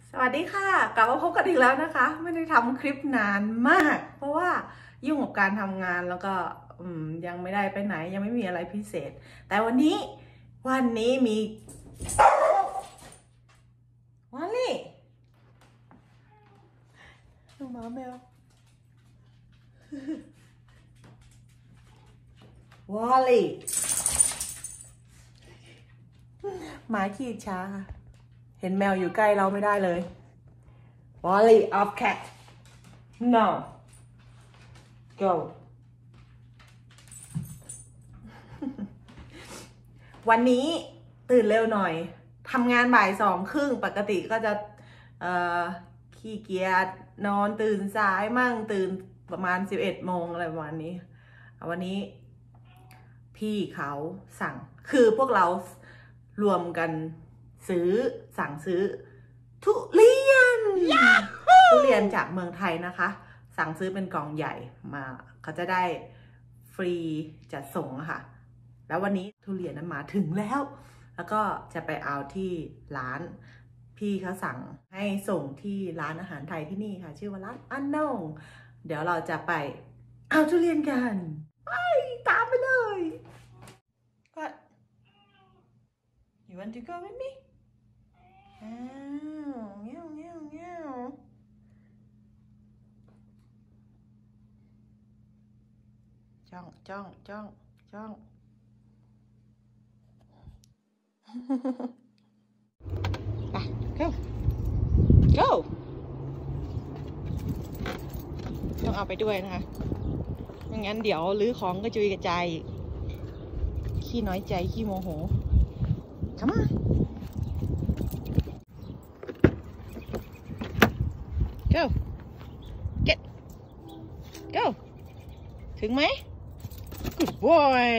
สวัสดีค่ะกลับมาพบกันอีกแล้วนะคะไม่ได้ทำคลิปนานมากเพราะว่ายุ่งกับการทำงานแล้วก็ยังไม่ได้ไปไหนยังไม่มีอะไรพิเศษแต่วันนี้มีวันนี้ดูหมาแมววอลลี่หมาขี้ช้าค่ะเห็นแมวอยู่ใกล้เราไม่ได้เลย Wally of cat no go วันนี้ตื่นเร็วหน่อยทำงานบ่าย2:30ปกติก็จะขี้เกียจนอนตื่นสายมั่งตื่นประมาณ11 โมงอะไรประมาณนี้วันนี้พี่เขาสั่งคือพวกเรารวมกันสั่งซื้อทุเรียนจากเมืองไทยนะคะสั่งซื้อเป็นกล่องใหญ่มาเขาจะได้ฟรีจัดส่งค่ะแล้ววันนี้ทุเรียนนั้นมาถึงแล้วก็จะไปเอาที่ร้านพี่เขาสั่งให้ส่งที่ร้านอาหารไทยที่นี่ค่ะชื่อว่าร้านอันนงเดี๋ยวเราจะไปเอาทุเรียนกันไปตามไปเลย What you want to go with meเงี้ยวจ้องไป go ต้องเอาไปด้วยนะคะไม่งั้นเดี๋ยวลื้อของกระจุยกระจายขี้น้อยใจขี้โมโหcome on go go ถึงไหม good boy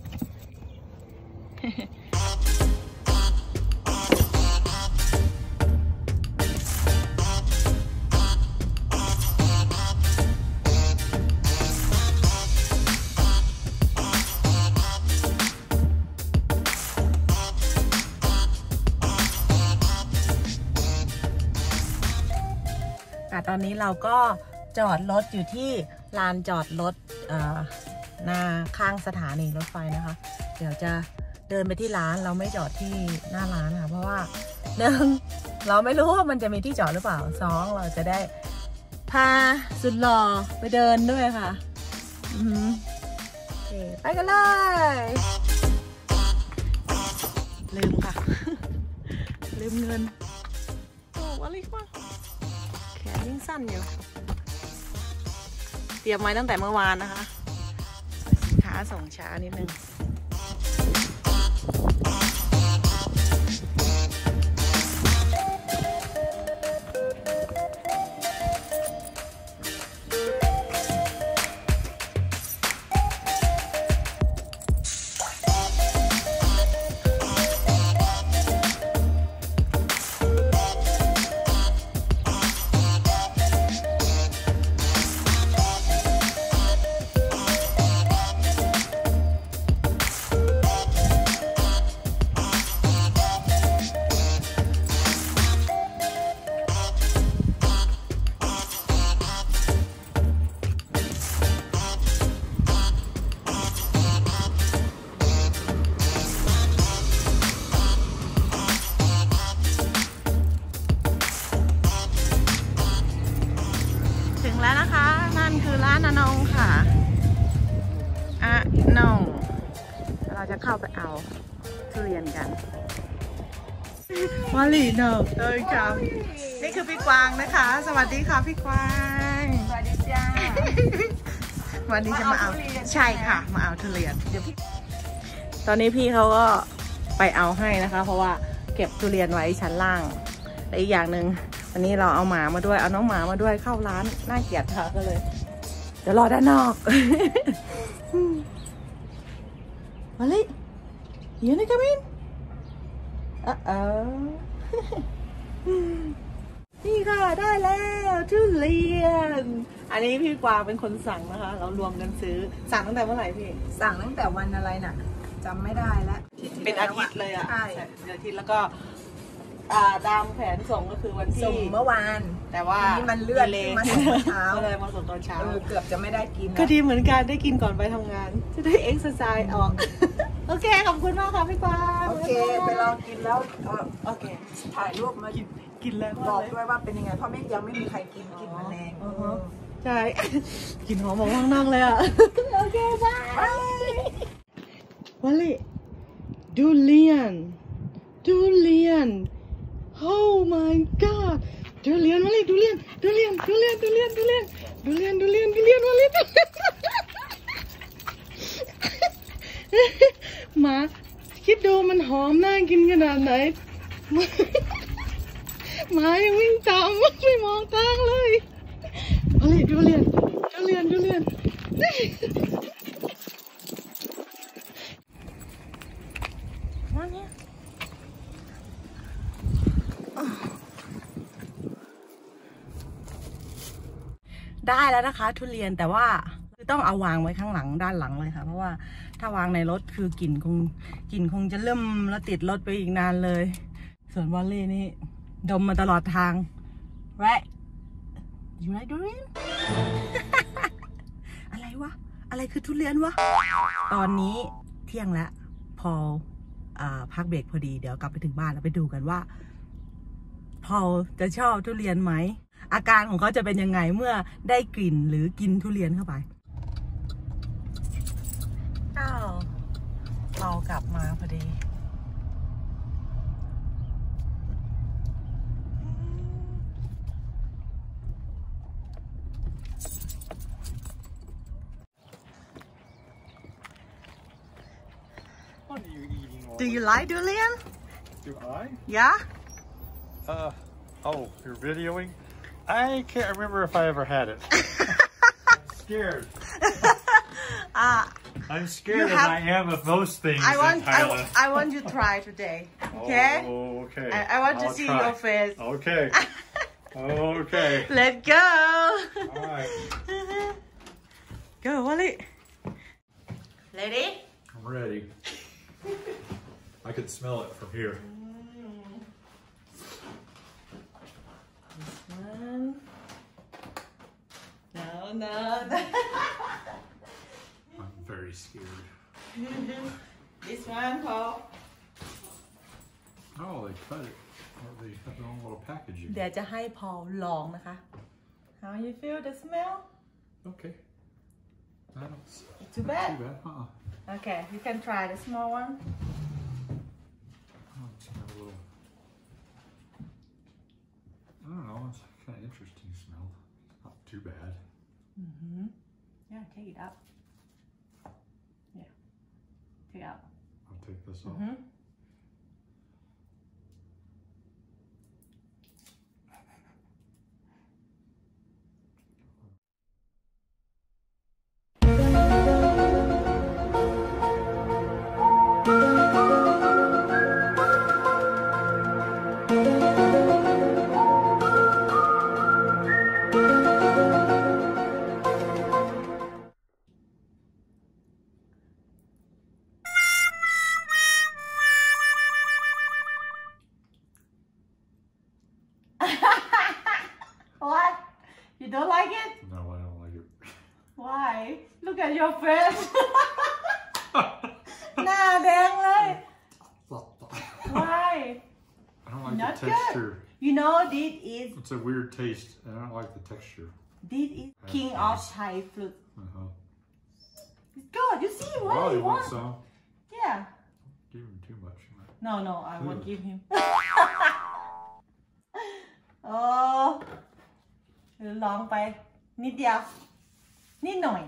ตอนนี้เราก็จอดรถอยู่ที่ลานจอดรถหน้าข้างสถานีรถไฟนะคะเดี๋ยวจะเดินไปที่ร้านเราไม่จอดที่หน้าร้านค่ะเพราะว่า1เราไม่รู้ว่ามันจะมีที่จอดหรือเปล่า2เราจะได้พาสุดหล่อไปเดินด้วยค่ะโอเคไปกันเลยลืมค่ะ ลืมเงินโอ้อะไรวะแขนยิ่งสั้นอยู่เตรียมไว้ตั้งแต่เมื่อวานนะคะสินค้าส่งช้านิดนึงแล้วนะคะนั่นคือร้านอนงค่ะอนงเราจะเข้าไปเอาทุเรียนกันวอลลี่นงเลยครับนี่คือพี่กวางนะคะสวัสดีค่ะพี่กวางสวัสดีจ้าวันนี้จะมาเอาใช่ค่ะมาเอาทุเรียนเดี๋ยวพี่ตอนนี้พี่เขาก็ไปเอาให้นะคะเพราะว่าเก็บทุเรียนไว้ชั้นล่างและอีกอย่างหนึ่งวันนี้เราเอาหมามาด้วยเอาน้องหมามาด้วยเข้าร้านน่าเกลียดค่ะก็เลยเดี๋ยวรอด้านนอกมาเลยyou wanna come in นี่ค่ะได้แล้วทุเรียนอันนี้พี่กวางเป็นคนสั่งนะคะเรารวมกันซื้อสั่งตั้งแต่เมื่อไหร่พี่สั่งตั้งแต่วันอะไรน่ะจำไม่ได้แล้วเป็นอาทิตย์เลยอ่ะใช่เป็นอาทิตย์แล้วก็ตามแผนส่งก็คือวันที่ส่งเมื่อวานแต่ว่าทีนี้มันเลื่อนมาส่งเช้าก็เลยมาส่งตอนเช้าเกือบจะไม่ได้กินก็ดีเหมือนกันได้กินก่อนไปทำงาน จะได้เอ็กซ์ไซส์ออก โอเคขอบคุณมากค่ะพี่กวางโอเคไปลองกินแล้วโอเคถ่ายรูปมากินแล้วบอกด้วยว่าเป็นยังไงเพราะไม่ยังไม่มีใครกินแมลงใช่ กินหอมของข้างนอกเลยอ่ะ โอเคบายวอลลี่ดูเลียนoh my god ดูเลียนวอลลี่ดูเลียนวอลลี่หมาคิดดูมันหอมน่ากินขนาดไหนหมายังวิ่งตามไม่มองทางเลยวอลลี่ดูเลียนมาเนี่ยได้แล้วนะคะทุเรียนแต่ว่าต้องเอาวางไว้ข้างหลังด้านหลังเลยค่ะเพราะว่าถ้าวางในรถคือกลิ่นคงจะเริ่มแล้วติดรถไปอีกนานเลยส่วนวอลลี่นี่ดมมาตลอดทาง right you like durian อะไรวะอะไรคือทุเรียนวะตอนนี้เที่ยงแล้วพอพักเบรกพอดีเดี๋ยวกลับไปถึงบ้านแล้วไปดูกันว่าพอจะชอบทุเรียนไหมอาการของเขาจะเป็นยังไงเมื่อได้กลิ่นหรือกินทุเรียนเข้าไปเรากลับมาพอดี What are you eating? Do you like durian? Do I? Yeah. Oh, you're videoing? I can't remember if I ever had it. I'm scared. I'm scared as I am of most things in Thailand. I want you to try today. Okay? Oh, okay. I want to I'll see try. your face. Okay. Okay. Let's go. All right. Go, Wally. Ready? I'm ready. I can smell it from here. This one. No. I'm very scared. This one, Paul. Oh, they cut it. Or they have their own little packaging. เดี๋ยวจะให้พอลลองนะคะ How you feel the smell? Okay. I don't. Too Not bad? too bad. Okay, you can try the small one. Oh, it's got a little. I don't know. It's kind of interesting smell. Not too bad. Yeah, take it out. Yeah, take it out. I'll take this off. What? You don't like it? No, I don't like it. Why? Look at your face. หน้าแดงเลย Why? I don't like Not the texture. good. You know this is It's a weird taste, and I don't like the texture. king of Thai fruit. It's good. You see what Oh, you you want want? some? Yeah. Give him too much. No, I won't give him. โอ้ลองไปนิดเดียวนิดหน่อย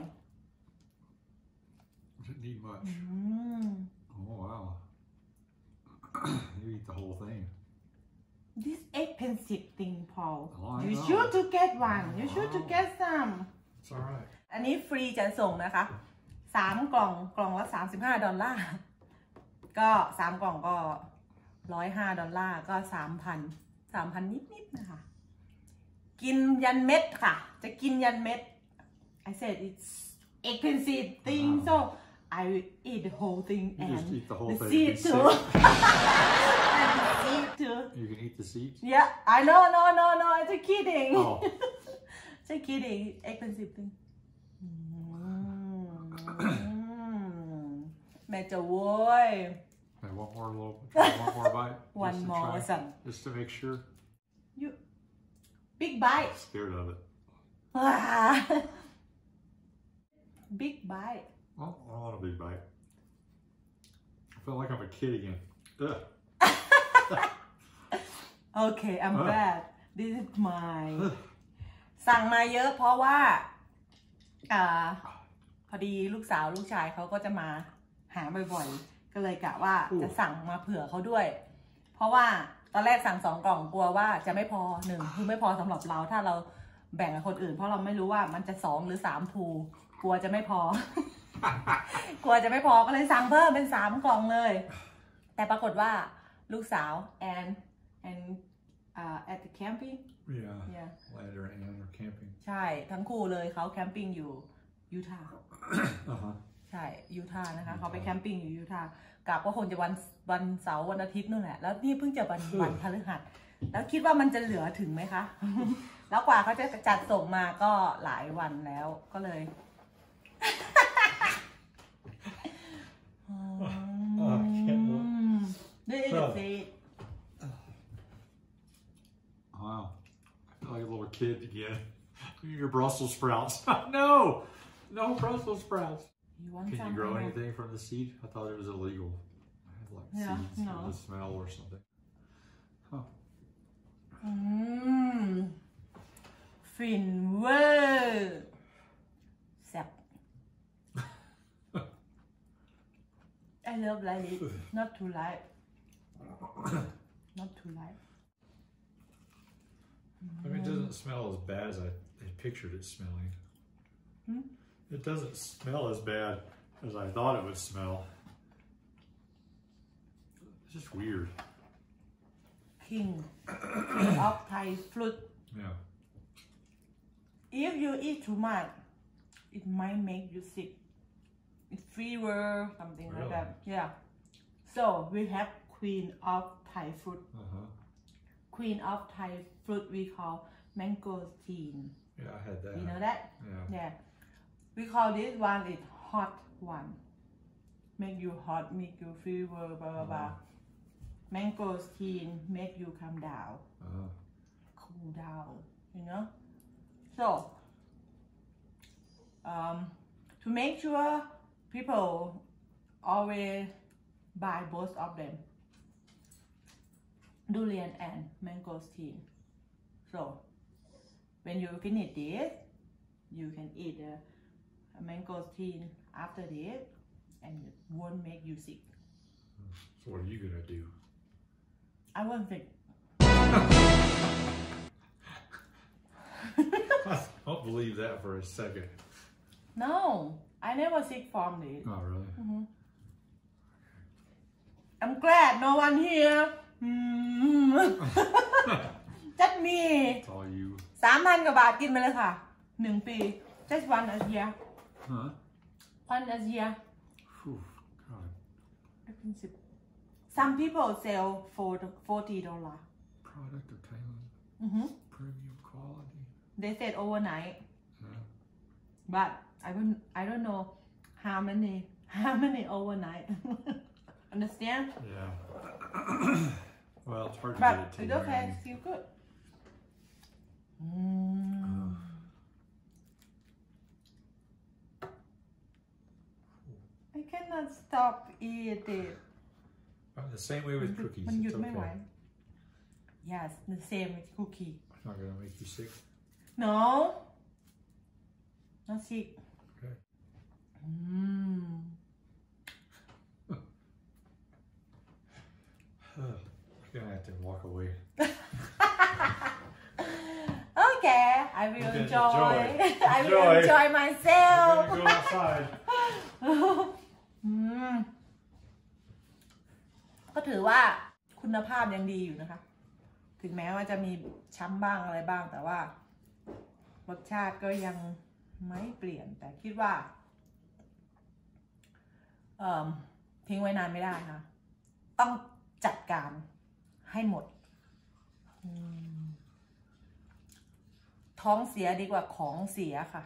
Didn't need much. Oh, wow. You eat the whole thing. This expensive thing, Paul. Oh, I You know. should to get one. You should to get some. It's all right. อันนี้ฟรีจะส่งนะคะ3 กล่องละ$35ก็3 กล่องก็$105ก็3,000นิดๆนะคะกินยันเม็ดค่ะจะกินยันเม็ด I said it's expensive thing so I will eat the whole thing You and just eat the whole the thing. seed Be too sick. seed too. You can eat the seeds? Yeah, I know, no, I'm just kidding. Oh. Just kidding. Expensive thing. แม่จะโว้ย Okay, one more bite. One just to more, try, son. Just to make sure. You big bite. I'm scared of it. Big bite. Oh, I don't want a big bite. I feel like I'm a kid again. Ugh. Okay, I'm glad. This is mine. สั่งมาเยอะเพราะว่าพอดีลูกสาวลูกชายเขาก็จะมาหาบ่อยๆก็เลยกะว่าจะสั่งมาเผื่อเขาด้วย เพราะว่าตอนแรกสั่ง2 กล่องกลัวว่าจะไม่พอ1คือไม่พอสำหรับเราถ้าเราแบ่งกับคนอื่นเพราะเราไม่รู้ว่ามันจะ2หรือ3ภูกลัวจะไม่พอ กลัวจะไม่พอก็เลยสั่งเพิ่มเป็น3 กล่องเลยแต่ปรากฏว่าลูกสาว and at the camping Yeah. Ladder and or camping. ใช่ทั้งคู่เลยเขาแคมปิ้งอยู่ยูทาห์ ใช่ยูทาห์นะคะเขาไปแคมปิ้งอยู่ยูทาห์กลับก็คงจะวันเสาร์วันอาทิตย์นู่นแหละแล้วนี่เพิ่งจะวันพฤหัสแล้วคิดว่ามันจะเหลือถึงไหมคะ แล้วกว่าเขาจะจัดส่งมาก็หลายวันแล้วก็เลย นี่สิ Wow. I feel like a little kid again. Your Brussels sprouts. No! No Brussels sprouts. Can you grow anything from the seed? I thought it was illegal. I had like seeds no. with the smell or something. Huh. ฟินเวอร์แซ่บ I love like it not too light not too light I mean, it doesn't smell as bad as I pictured it smelling. It doesn't smell as bad as I thought it would smell. It's just weird. King of Thai fruit Yeah. if you eat too much it might make you sick it fever something like that yeah so we have Queen of Thai fruit Queen of Thai fruit we call mangosteen. Yeah, I had that. You know that? Yeah. We call this one is hot one. Make you hot, make you fever, blah blah blah. Mangosteen make you calm down, cool down. You know. So, to make sure people always buy both of them. Durian and mangosteen. So when you finish this, you can eat the mangosteen after this, and it won't make you sick. So what are you gonna do? I won't sick. I don't believe that for a second. No, I never sick from this. Oh, really? I'm glad no one here. Just me. It's all you. 3,000 กว่าบาทกินไปเลยค่ะ1 ปี just one a year Huh? one a year Whew, God. some people sell for $40 Product of Thailand. Premium quality. they said overnight Yeah. but I don't know how many overnight understand Yeah. Well, it's hard to but get it to it's you. okay still good I cannot stop eating The same way with cookies. มันหยุด It's ไม่ไหว okay. yes the same with cookie It's not gonna make you sick. no not sick Okay. You're gonna have to walk away. Okay, I will Okay, enjoy. enjoy. I will Enjoy. enjoy We're myself. gonna go outside. ก็ถือว่าคุณภาพยังดีอยู่นะคะ ถึงแม้ว่าจะมีช้ำบ้างอะไรบ้าง แต่ว่ารสชาติก็ยังไม่เปลี่ยน แต่คิดว่าทิ้งไว้นานไม่ได้นะต้องจัดการให้หมดท้องเสียดีกว่าของเสียค่ะ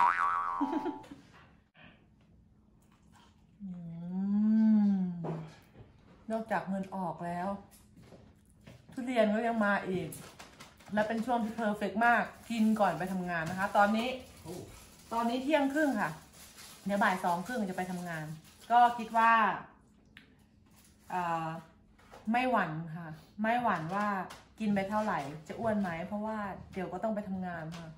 นอกจากเงินออกแล้วทุเรียนก็ยังมาอีกและเป็นช่วงที่เพอร์เฟกต์มากกินก่อนไปทำงานนะคะตอนนี้เที่ยงครึ่งค่ะเดี๋ยวบ่าย2:30จะไปทำงานก็คิดว่าไม่หวั่นค่ะไม่หวั่นว่ากินไปเท่าไหร่จะอ้วนไหมเพราะว่าเดี๋ยวก็ต้องไปทำงานค่ะ